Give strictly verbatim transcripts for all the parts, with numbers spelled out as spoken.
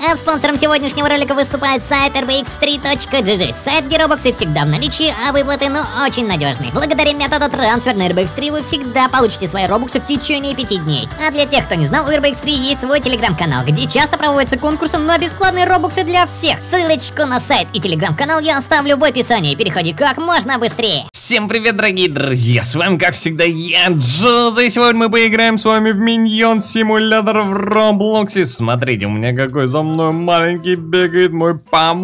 А спонсором сегодняшнего ролика выступает сайт эр би икс три точка джи джи. Сайт, где робоксы всегда в наличии, а выплаты, ну, очень надежные. Благодаря методу трансфер на эр би икс три вы всегда получите свои робоксы в течение пяти дней. А для тех, кто не знал, у эр би икс три есть свой телеграм-канал, где часто проводятся конкурсы на бесплатные робоксы для всех. Ссылочку на сайт и телеграм-канал я оставлю в описании. Переходи как можно быстрее. Всем привет, дорогие друзья! С вами, как всегда, я, Джоза, и сегодня мы поиграем с вами в Миньон Симулятор в Роблоксе. Смотрите, у меня какой за мной маленький бегает мой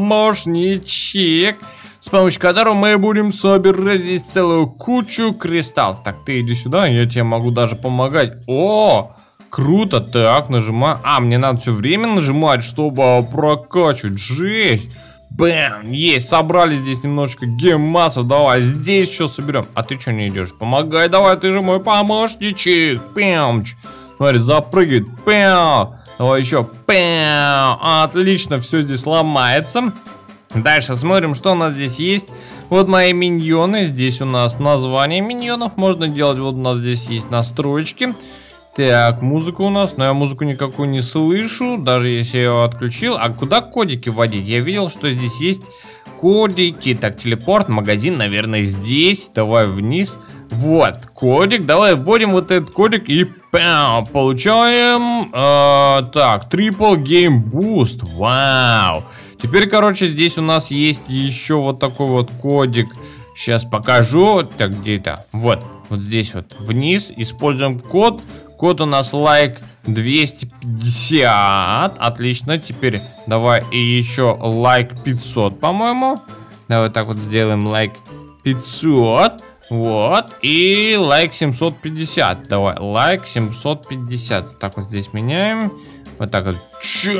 помощничек, с помощью которого мы будем собирать здесь целую кучу кристаллов. Так, ты иди сюда, я тебе могу даже помогать. О, круто, так, нажимаю. А, мне надо все время нажимать, чтобы прокачивать, жесть. Бэм, есть, собрали здесь немножечко геммасов. Давай, здесь что соберем? А ты что не идешь? Помогай, давай, ты же мой помощничек. Пэмч. Смотри, запрыгивает. Пэм. Давай еще. Пэм. Отлично, все здесь ломается. Дальше смотрим, что у нас здесь есть. Вот мои миньоны. Здесь у нас название миньонов. Можно делать, вот у нас здесь есть настроечки. Так, музыка у нас, но я музыку никакую не слышу, даже если я ее отключил. А куда кодики вводить? Я видел, что здесь есть кодики. Так, телепорт, магазин, наверное, здесь. Давай вниз. Вот, кодик, давай вводим вот этот кодик и пау, получаем, э, так, Triple Game Boost, вау. Теперь, короче, здесь у нас есть еще вот такой вот кодик. Сейчас покажу, так, где это? Вот, вот здесь вот, вниз, используем код. Код у нас лайк двести пятьдесят. Отлично. Теперь давай и еще лайк пятьсот, по-моему. Давай так вот сделаем лайк пятьсот. Вот. И лайк семьсот пятьдесят. Давай лайк семьсот пятьдесят. Так вот здесь меняем. Вот так вот. Чёрт.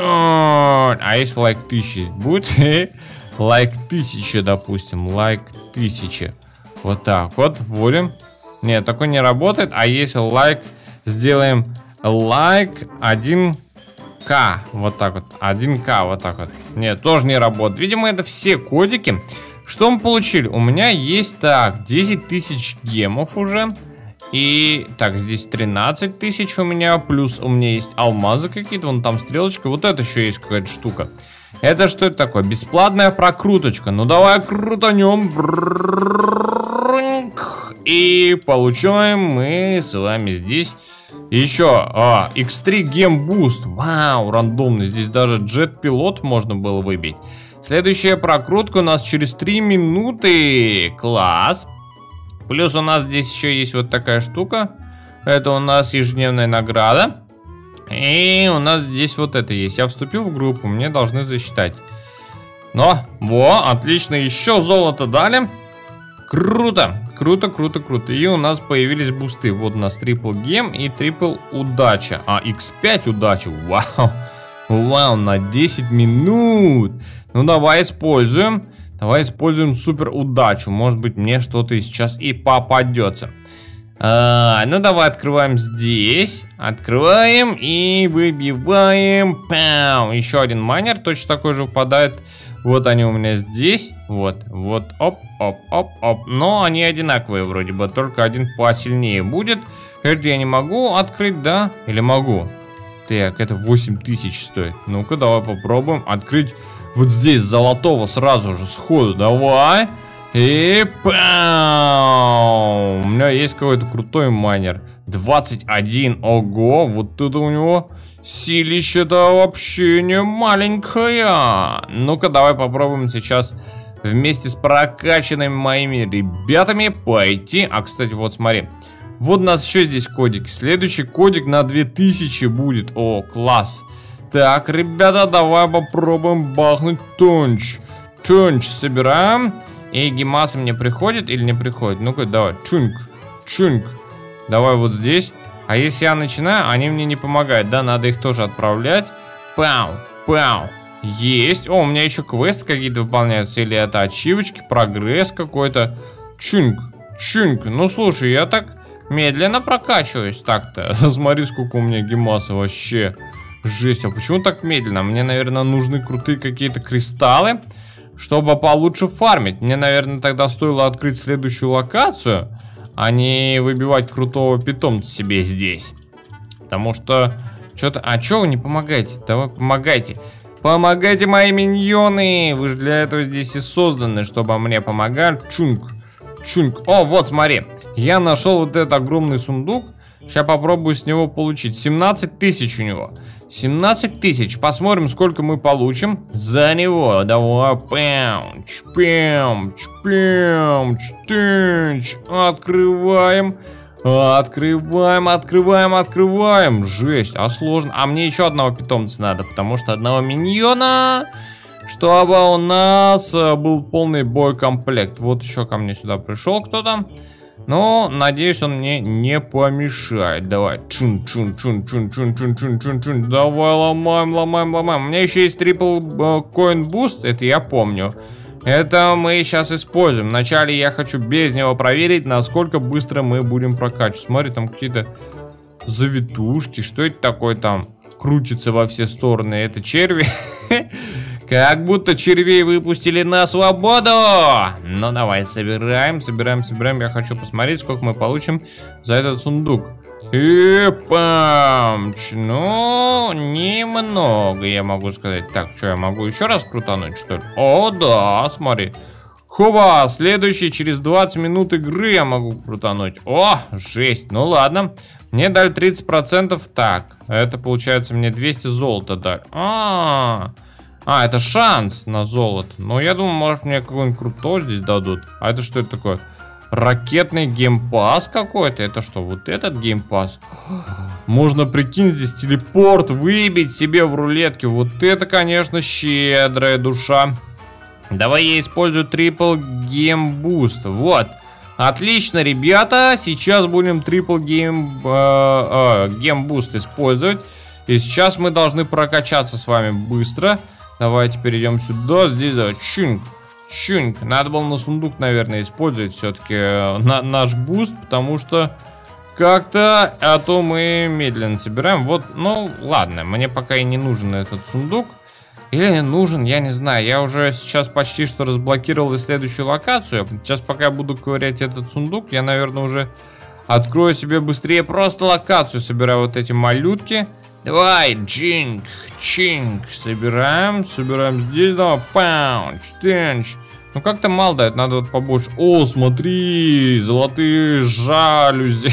А если лайк тысяча будет? Лайк тысяча, допустим. Лайк тысяча. Вот так вот. Вводим. Нет, такой не работает. А если лайк... Сделаем лайк один ка. Вот так вот. один ка, вот так вот. Нет, тоже не работает. Видимо, это все кодики. Что мы получили? У меня есть, так, десять тысяч гемов уже. И, так, здесь тринадцать тысяч у меня. Плюс у меня есть алмазы какие-то. Вон там стрелочка. Вот это еще есть какая-то штука. Это что это такое? Бесплатная прокруточка. Ну, давай крутанем. И получаем мы с вами здесь еще а, икс три Game Boost. Вау, рандомный. Здесь даже джет-пилот можно было выбить. Следующая прокрутка у нас через три минуты. Класс. Плюс у нас здесь еще есть вот такая штука. Это у нас ежедневная награда. И у нас здесь вот это есть. Я вступил в группу, мне должны засчитать. Но, во, отлично. Еще золото дали. Круто. Круто, круто, круто. И у нас появились бусты. Вот у нас трипл гем и трипл удача. А, икс пять удача. Вау. Вау, на десять минут. Ну, давай используем. Давай используем супер удачу. Может быть, мне что-то сейчас и попадется. А, ну, давай открываем здесь. Открываем и выбиваем. Пау. Еще один майнер точно такой же выпадает. Вот они у меня здесь. Вот, вот, оп, оп, оп, оп. Но они одинаковые вроде бы, только один посильнее будет. Это я не могу открыть, да? Или могу? Так, это восемь тысяч стоит. Ну-ка, давай попробуем открыть вот здесь золотого сразу же, сходу. Давай. И пау. У меня есть какой-то крутой майнер. двадцать один, ого, вот это у него... Силище-то вообще не маленькая. Ну-ка, давай попробуем сейчас вместе с прокачанными моими ребятами пойти. А, кстати, вот смотри. Вот у нас еще здесь кодики. Следующий кодик на две тысячи будет. О, класс. Так, ребята, давай попробуем бахнуть тонч. Тонч собираем. И гемасы мне приходят или не приходят? Ну-ка, давай. Чунг, чунг. Давай вот здесь. А если я начинаю, они мне не помогают, да, надо их тоже отправлять. Пау, пау, есть. О, у меня еще квесты какие-то выполняются, или это ачивочки, прогресс какой-то. Чунг, чунг, ну слушай, я так медленно прокачиваюсь так-то. Смотри, сколько у меня гемаса вообще. Жесть, а почему так медленно? Мне, наверное, нужны крутые какие-то кристаллы, чтобы получше фармить. Мне, наверное, тогда стоило открыть следующую локацию, а не выбивать крутого питомца себе здесь. Потому что что-то... А что вы не помогаете? Давай помогайте. Помогайте, мои миньоны. Вы же для этого здесь и созданы, чтобы мне помогали. Чунг, чунг. О, вот, смотри. Я нашел вот этот огромный сундук. Сейчас попробую с него получить. семнадцать тысяч у него. семнадцать тысяч. Посмотрим, сколько мы получим за него. Давай. Пэмч, пэмч, пэмч, тынч. Открываем. Открываем, открываем, открываем. Жесть, а сложно. А мне еще одного питомца надо, потому что одного миньона, чтобы у нас был полный боекомплект. Вот еще ко мне сюда пришел кто-то. Ну, надеюсь, он мне не помешает. Давай. Чун, чун, чун, чун, чун, чун, чун, чун, чун. Давай, ломаем, ломаем, ломаем. У меня еще есть трипл коин буст, это я помню. Это мы сейчас используем. Вначале я хочу без него проверить, насколько быстро мы будем прокачивать. Смотри, там какие-то завитушки. Что это такое там? Крутится во все стороны. Это черви? Как будто червей выпустили на свободу. Ну давай, собираем, собираем, собираем. Я хочу посмотреть, сколько мы получим за этот сундук. И памч. Ну, немного, я могу сказать. Так, что, я могу еще раз крутануть, что ли? О, да, смотри. Хоба, следующий через двадцать минут игры я могу крутануть. О, жесть. Ну ладно. Мне дали тридцать процентов. Так, это получается мне двести золота дали. А, -а, -а. А, это шанс на золото. Ну, я думаю, может, мне какой-нибудь крутой здесь дадут. А это что это такое? Ракетный геймпас какой-то. Это что, вот этот геймпас? Можно, прикинь, здесь телепорт выбить себе в рулетке. Вот это, конечно, щедрая душа. Давай я использую трипл гейм буст. Вот. Отлично, ребята. Сейчас будем трипл гейм гейм буст использовать. И сейчас мы должны прокачаться с вами быстро. Давайте перейдем сюда. Здесь, да, чунг, чунг. Надо было на сундук, наверное, использовать все-таки на, наш буст, потому что как-то, а то мы медленно собираем. Вот, ну, ладно, мне пока и не нужен этот сундук. Или нужен, я не знаю. Я уже сейчас почти что разблокировал и следующую локацию. Сейчас, пока я буду ковырять этот сундук, я, наверное, уже открою себе быстрее просто локацию. Собираю вот эти малютки. Давай, чинг, чинг, собираем, собираем здесь, давай, паунч, тенч. Ну как-то мало дает, надо вот побольше. О, смотри, золотые жалюзи,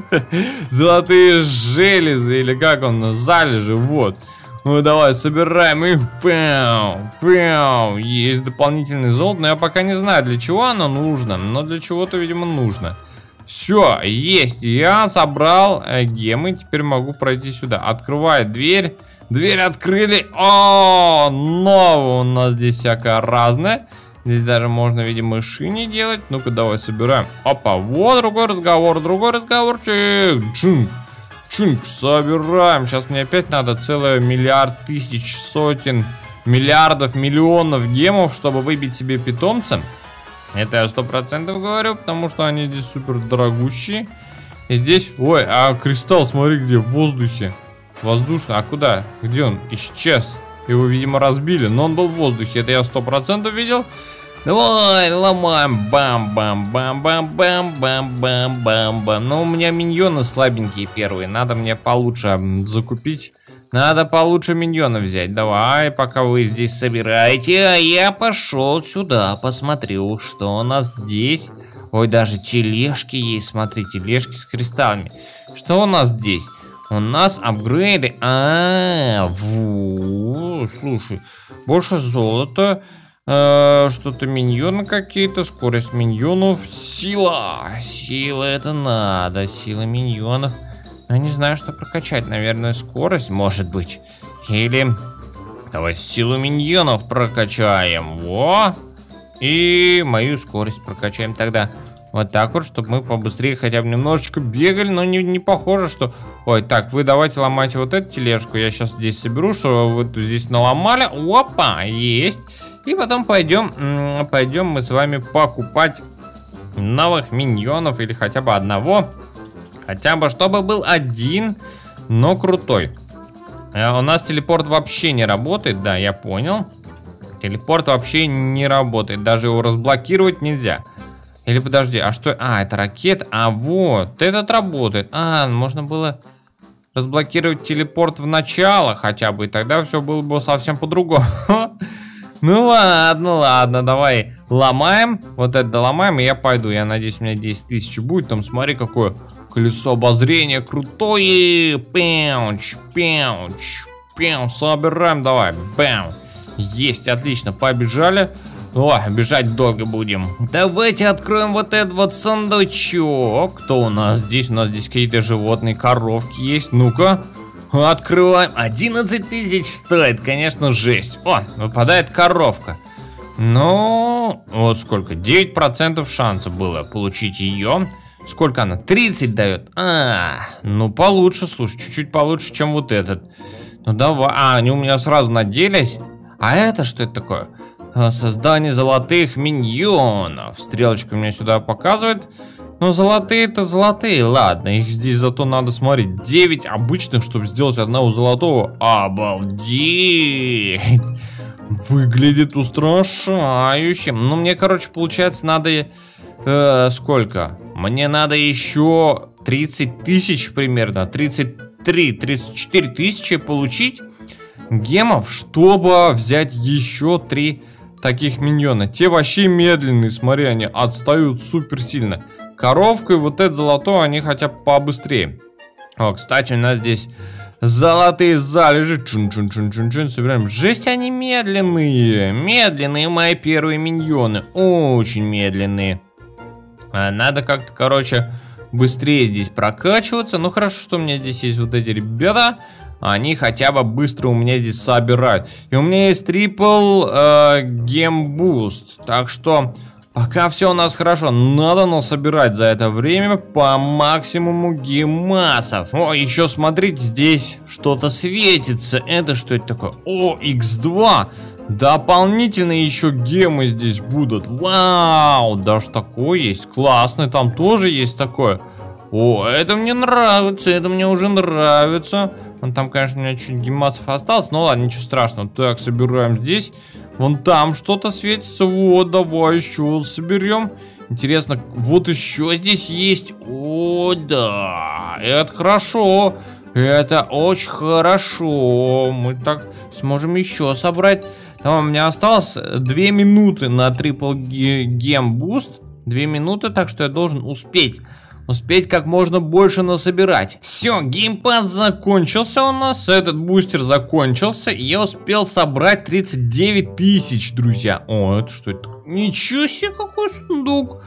золотые железы, или как он, залежи, вот. Ну давай, собираем их, пау, пау. Есть дополнительный золото, но я пока не знаю, для чего оно нужно, но для чего-то, видимо, нужно. Все, есть, я собрал э, гемы, теперь могу пройти сюда. Открывает дверь, дверь открыли. О, новое у нас здесь всякое разное. Здесь даже можно, видимо, мыши делать. Ну-ка, давай собираем. Опа, вот другой разговор, другой разговорчик. Чунг, чунг, собираем. Сейчас мне опять надо целый миллиард тысяч, сотен, миллиардов, миллионов гемов, чтобы выбить себе питомца. Это я сто процентов говорю, потому что они здесь супер дорогущие. И здесь, ой, а кристалл, смотри, где, в воздухе. Воздушно, а куда? Где он? Исчез. Его, видимо, разбили, но он был в воздухе. Это я сто процентов видел. Давай, ломаем. Бам-бам-бам-бам-бам-бам-бам-бам. Но у меня миньоны слабенькие первые. Надо мне получше закупить. Надо получше миньона взять. Давай, пока вы здесь собираете, а я пошел сюда, посмотрю, что у нас здесь. Ой, даже тележки есть, смотри, тележки с кристаллами. Что у нас здесь? У нас апгрейды. А, вот, слушай, больше золота, э, что-то миньоны какие-то, скорость миньонов, сила. Сила это надо, сила миньонов. Я не знаю, что прокачать. Наверное, скорость, может быть. Или... Давай силу миньонов прокачаем. Во! И мою скорость прокачаем тогда. Вот так вот, чтобы мы побыстрее хотя бы немножечко бегали. Но не, не похоже, что... Ой, так, вы давайте ломайте вот эту тележку. Я сейчас здесь соберу, что вы здесь наломали. Опа, есть. И потом пойдем... Пойдем мы с вами покупать новых миньонов. Или хотя бы одного. Хотя бы, чтобы был один, но крутой. А у нас телепорт вообще не работает, да, я понял. Телепорт вообще не работает, даже его разблокировать нельзя. Или подожди, а что? А, это ракета, а вот, этот работает. А, можно было разблокировать телепорт в начало хотя бы, и тогда все было бы совсем по-другому. Ну ладно, ладно, давай ломаем. Вот это доломаем, и я пойду. Я надеюсь, у меня десять тысяч будет. Там смотри, какое колесо обозрения крутое. Пяуч, пяуч, пяуч. Собираем, давай. Бам. Есть, отлично, побежали. О, бежать долго будем. Давайте откроем вот этот вот сундучок. Кто у нас здесь? У нас здесь какие-то животные, коровки есть. Ну-ка, открываем. одиннадцать тысяч стоит, конечно, жесть. О, выпадает коровка. Ну, вот сколько? девять процентов шанса было получить ее. Сколько она? тридцать дает. А, ну получше, слушай, чуть-чуть получше, чем вот этот. Ну давай. А, они у меня сразу наделись. А это что это такое? Создание золотых миньонов. Стрелочка меня сюда показывает. Но золотые-то золотые. Ладно, их здесь зато надо смотреть. девять обычных, чтобы сделать одного золотого. Обалдеть! Выглядит устрашающе. Ну, мне, короче, получается, надо... Э, сколько? Мне надо еще тридцать тысяч примерно. тридцать три, тридцать четыре тысячи получить гемов, чтобы взять еще три таких миньона. Те вообще медленные, смотри, они отстают супер сильно. Коровка и вот это золото, они хотя бы побыстрее. О, кстати, у нас здесь золотые залежи. Чун-чун-чун-чун-чун. Собираем. Жесть, они медленные. Медленные мои первые миньоны. Очень медленные. А надо как-то, короче, быстрее здесь прокачиваться. Ну, хорошо, что у меня здесь есть вот эти ребята. Они хотя бы быстро у меня здесь собирают. И у меня есть трипл э, гембуст. Так что пока все у нас хорошо. Надо насобирать за это время по максимуму гемасов. О, еще смотрите, здесь что-то светится. Это что это такое? О, икс два. Дополнительные еще гемы здесь будут. Вау, даже такое есть. Классный, там тоже есть такое. О, это мне нравится, это мне уже нравится. Вон там, конечно, у меня чуть гемасов осталось, но ладно, ничего страшного. Так, собираем здесь. Вон там что-то светится. Вот, давай еще соберем. Интересно, вот еще здесь есть. О, да, это хорошо. Это очень хорошо. Мы так сможем еще собрать. Там у меня осталось две минуты на трипл гем буст. две минуты, так что я должен успеть. Успеть как можно больше насобирать. Все, геймпад закончился у нас. Этот бустер закончился. И я успел собрать тридцать девять тысяч, друзья. О, это что это? Ничего себе, какой сундук.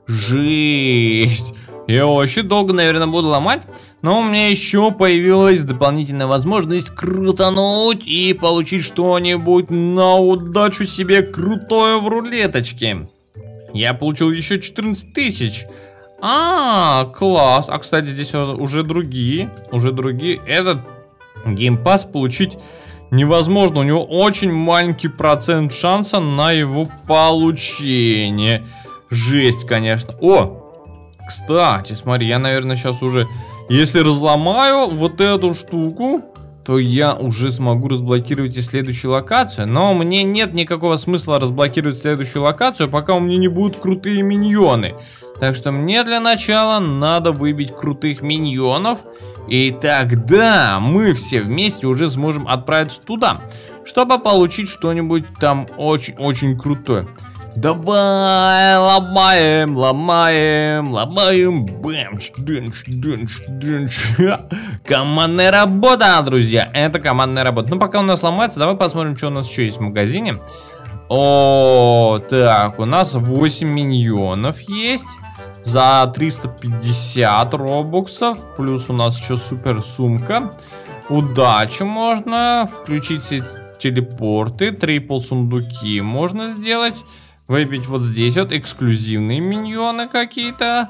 Жесть. Я вообще долго, наверное, буду ломать. Но у меня еще появилась дополнительная возможность крутануть и получить что-нибудь на удачу себе крутое в рулеточке. Я получил еще четырнадцать тысяч. А, класс. А, кстати, здесь уже другие. Уже другие. Этот геймпас получить невозможно. У него очень маленький процент шанса на его получение. Жесть, конечно. О, кстати, смотри, я, наверное, сейчас уже... Если разломаю вот эту штуку, то я уже смогу разблокировать и следующую локацию. Но мне нет никакого смысла разблокировать следующую локацию, пока у меня не будут крутые миньоны. Так что мне для начала надо выбить крутых миньонов. И тогда мы все вместе уже сможем отправиться туда, чтобы получить что-нибудь там очень-очень крутое. Давай, ломаем, ломаем, ломаем. Бэм, чдынч, дынч, дынч. Командная работа, друзья. Это командная работа. Ну, пока у нас ломается, давай посмотрим, что у нас еще есть в магазине. О, так, у нас восемь миньонов есть. За триста пятьдесят робоксов. Плюс у нас еще супер сумка. Удачи можно. Включить все телепорты. Трипл сундуки можно сделать. Выбить вот здесь вот эксклюзивные миньоны какие-то.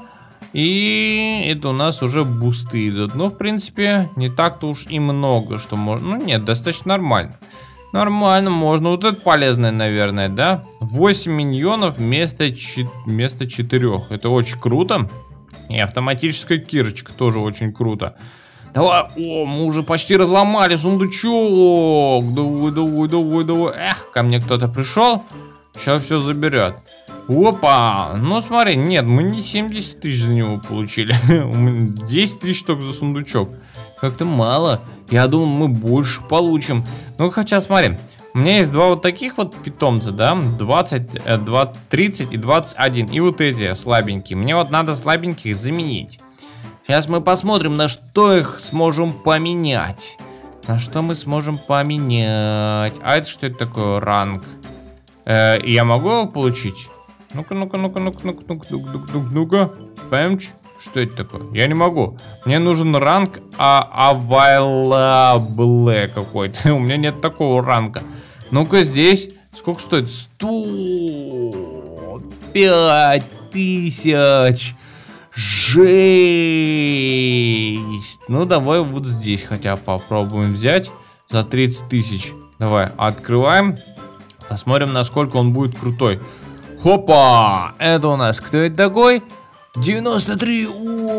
И это у нас уже бусты идут. Ну, в принципе, не так-то уж и много, что можно. Ну, нет, достаточно нормально. Нормально, можно. Вот это полезное, наверное, да? восемь миньонов вместо, чет... вместо четырёх. Это очень круто. И автоматическая кирочка тоже очень круто. Давай, о, мы уже почти разломали сундучок. Давай, давай, давай, давай. Эх, ко мне кто-то пришел. Сейчас все заберет. Опа! Ну смотри, нет, мы не семьдесят тысяч за него получили. десять тысяч только за сундучок. как-то мало. Я думал, мы больше получим. Ну, хотя, смотри, у меня есть два вот таких вот питомца, да, двадцать, двадцать, тридцать и двадцать один. И вот эти слабенькие. Мне вот надо слабеньких заменить. Сейчас мы посмотрим, на что их сможем поменять. На что мы сможем поменять. А это что это такое? Ранг. Э, я могу его получить? Ну-ка, ну-ка, ну-ка, ну-ка, ну-ка, ну-ка, ну-ка, ну-ка, ну-ка. Пэмч. Что это такое? Я не могу. Мне нужен ранг available какой-то. У меня нет такого ранга. Ну-ка здесь. Сколько стоит? сто пять тысяч. Жесть. Ну, давай вот здесь хотя бы попробуем взять за тридцать тысяч. Давай, открываем. Посмотрим, насколько он будет крутой. Хопа! Это у нас кто это такой? девяносто три.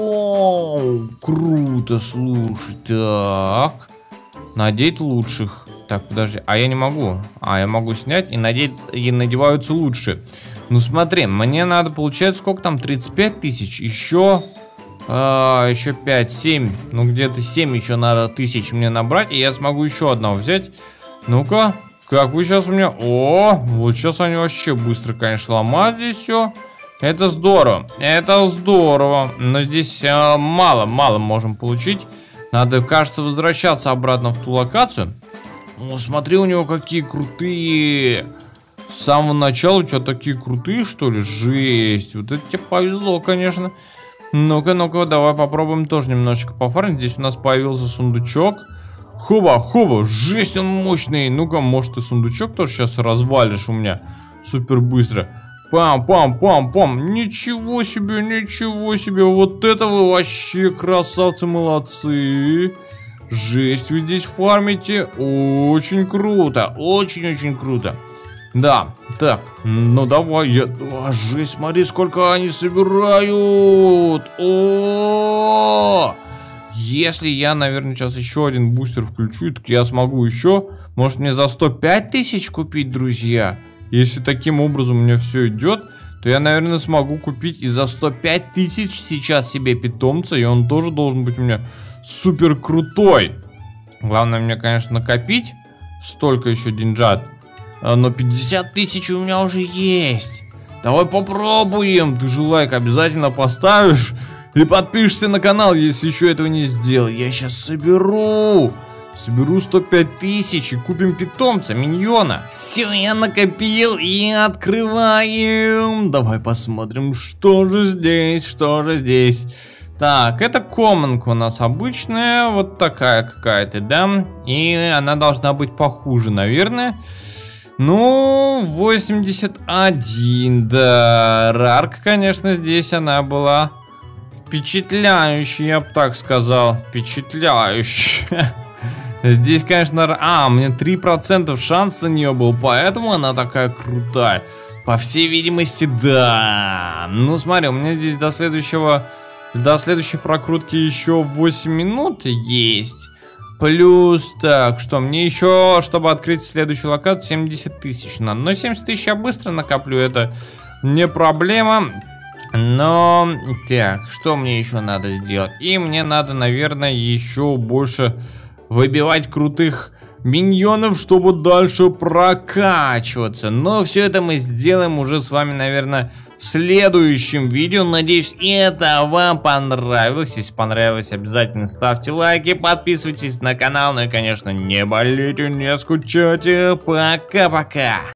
Оу, круто, слушай. Так. Надеть лучших. Так, подожди. А я не могу. А, я могу снять и надеть. И надеваются лучше. Ну смотри, мне надо получать сколько там? тридцать пять тысяч. Еще. А, еще пять, семь. Ну где-то семь еще надо тысяч мне набрать. И я смогу еще одного взять. Ну-ка. Как вы сейчас у меня? О, вот сейчас они вообще быстро, конечно, ломают здесь все. Это здорово, это здорово. Но здесь мало-мало э, можем получить. Надо, кажется, возвращаться обратно в ту локацию. О, смотри, у него какие крутые. С самого начала у тебя такие крутые, что ли? Жесть, вот это тебе повезло, конечно. Ну-ка, ну-ка, давай попробуем тоже немножечко пофармить. Здесь у нас появился сундучок. Хоба, хоба, жесть, он мощный. Ну-ка, может, ты сундучок тоже сейчас развалишь у меня супер быстро. Пам-пам-пам-пам. Ничего себе, ничего себе. Вот это вы вообще красавцы, молодцы. Жесть, вы здесь фармите. Очень круто, очень-очень круто. Да, так, ну давай я... А, жесть, смотри, сколько они собирают. О-о-о! Если я, наверное, сейчас еще один бустер включу, так я смогу еще, может, мне за сто пять тысяч купить, друзья? Если таким образом у меня все идет, то я, наверное, смогу купить и за сто пять тысяч сейчас себе питомца, и он тоже должен быть у меня супер крутой. Главное мне, конечно, накопить столько еще деньжат, но пятьдесят тысяч у меня уже есть. Давай попробуем. Ты же лайк обязательно поставишь и подпишешься на канал, если еще этого не сделал. Я сейчас соберу. Соберу сто пять тысяч и купим питомца, миньона. Все, я накопил и открываем. Давай посмотрим, что же здесь, что же здесь. Так, это комнатка у нас обычная, вот такая какая-то, да? И она должна быть похуже, наверное. Ну, восемьдесят один, да. Рарка, конечно, здесь она была впечатляющая, я бы так сказал. Впечатляющая. Здесь, конечно, а, у меня три процента шанс на нее был, поэтому она такая крутая. По всей видимости, да. Ну, смотри, у меня здесь до следующего, до следующей прокрутки еще восемь минут есть. Плюс, так, что мне еще, чтобы открыть следующую локацию, семьдесят тысяч надо. Но семьдесят тысяч я быстро накоплю, это не проблема. Но, так, что мне еще надо сделать? И мне надо, наверное, еще больше выбивать крутых миньонов, чтобы дальше прокачиваться. Но все это мы сделаем уже с вами, наверное, в следующем видео. Надеюсь, это вам понравилось. Если понравилось, обязательно ставьте лайки, подписывайтесь на канал. Ну и, конечно, не болейте, не скучайте. Пока-пока.